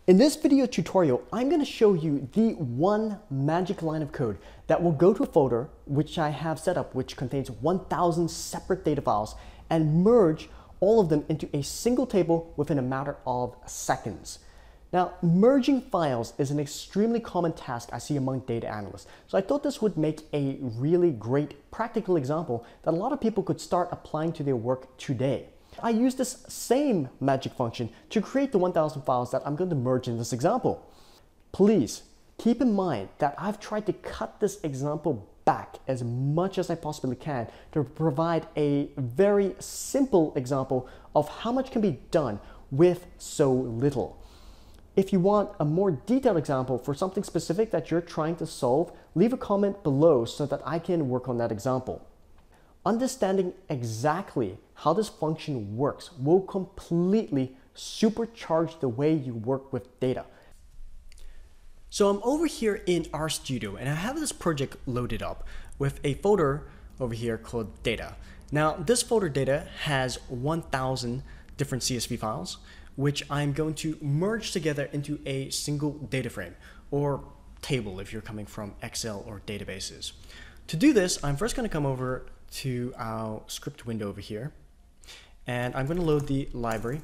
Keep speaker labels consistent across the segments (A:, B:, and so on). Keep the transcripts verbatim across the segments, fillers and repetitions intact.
A: In this video tutorial, I'm going to show you the one magic line of code that will go to a folder which I have set up, which contains one thousand separate data files, and merge all of them into a single table within a matter of seconds. Now, merging files is an extremely common task I see among data analysts, so I thought this would make a really great practical example that a lot of people could start applying to their work today. I use this same magic function to create the one thousand files that I'm going to merge in this example. Please keep in mind that I've tried to cut this example back as much as I possibly can to provide a very simple example of how much can be done with so little. If you want a more detailed example for something specific that you're trying to solve, leave a comment below so that I can work on that example. Understanding exactly how this function works will completely supercharge the way you work with data. So I'm over here in RStudio and I have this project loaded up with a folder over here called data. Now this folder data has one thousand different C S V files, which I'm going to merge together into a single data frame or table if you're coming from Excel or databases. To do this, I'm first going to come over to our script window over here, and I'm going to load the library,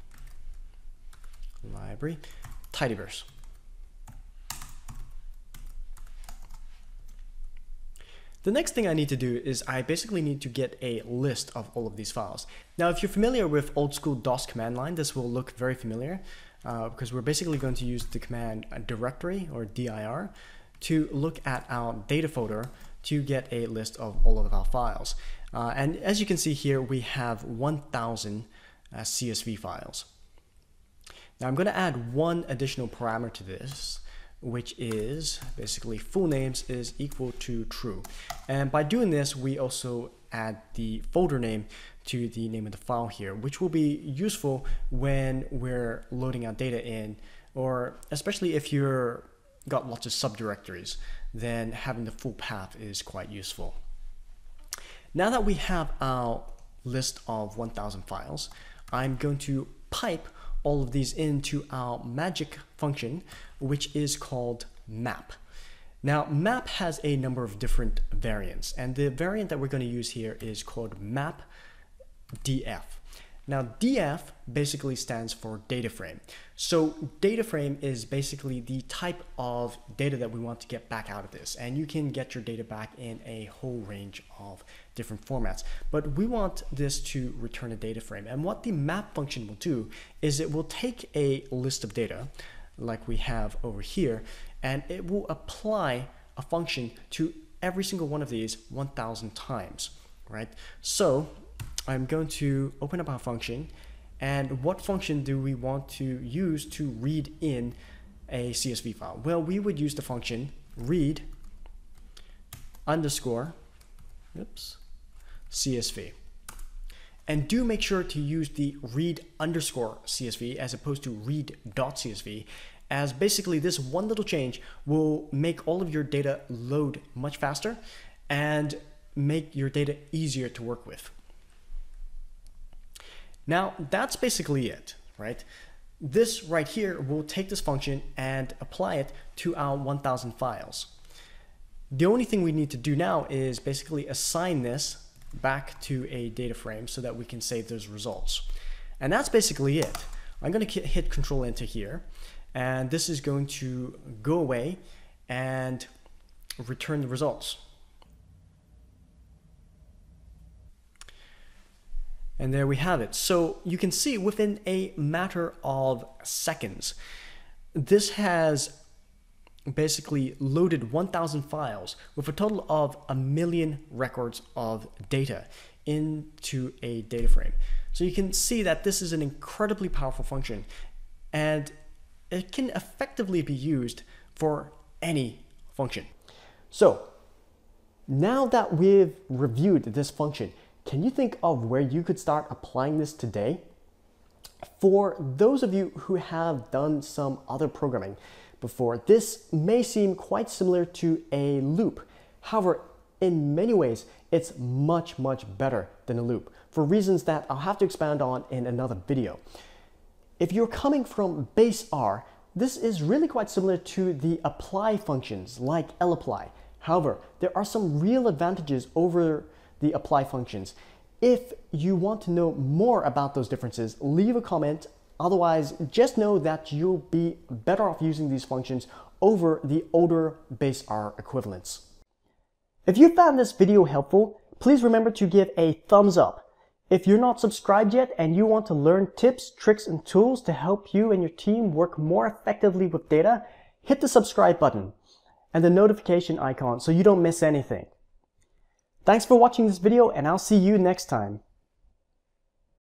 A: library, Tidyverse. The next thing I need to do is I basically need to get a list of all of these files. Now, if you're familiar with old school DOS command line, this will look very familiar uh, because we're basically going to use the command directory or dir to look at our data folder to get a list of all of our files. Uh, and as you can see here, we have one thousand uh, C S V files. Now I'm going to add one additional parameter to this, which is basically full names is equal to true. And by doing this, we also add the folder name to the name of the file here, which will be useful when we're loading our data in, or especially if you're got lots of subdirectories, then having the full path is quite useful. Now that we have our list of one thousand files, I'm going to pipe all of these into our magic function, which is called map. Now, map has a number of different variants, and the variant that we're going to use here is called map D F. Now, D F basically stands for data frame. So data frame is basically the type of data that we want to get back out of this. And you can get your data back in a whole range of different formats. But we want this to return a data frame. And what the map function will do is it will take a list of data like we have over here, and it will apply a function to every single one of these one thousand times, right? So I'm going to open up our function, and what function do we want to use to read in a C S V file? Well, we would use the function read underscore oops, C S V. And do make sure to use the read underscore C S V as opposed to read.csv, as basically this one little change will make all of your data load much faster and make your data easier to work with. Now, that's basically it, right? This right here will take this function and apply it to our one thousand files. The only thing we need to do now is basically assign this back to a data frame so that we can save those results. And that's basically it. I'm going to hit Control Enter here, and this is going to go away and return the results. And there we have it. So you can see within a matter of seconds, this has basically loaded one thousand files with a total of a million records of data into a data frame. So you can see that this is an incredibly powerful function, and it can effectively be used for any function. So now that we've reviewed this function, can you think of where you could start applying this today? For those of you who have done some other programming before, this may seem quite similar to a loop. However, in many ways, it's much, much better than a loop for reasons that I'll have to expand on in another video. If you're coming from base R, This is really quite similar to the apply functions like lapply. However, there are some real advantages over the apply functions. If you want to know more about those differences, leave a comment. Otherwise, just know that you'll be better off using these functions over the older base R equivalents. If you found this video helpful, please remember to give a thumbs up. If you're not subscribed yet and you want to learn tips, tricks, and tools to help you and your team work more effectively with data, hit the subscribe button and the notification icon so you don't miss anything. Thanks for watching this video, and I'll see you next time.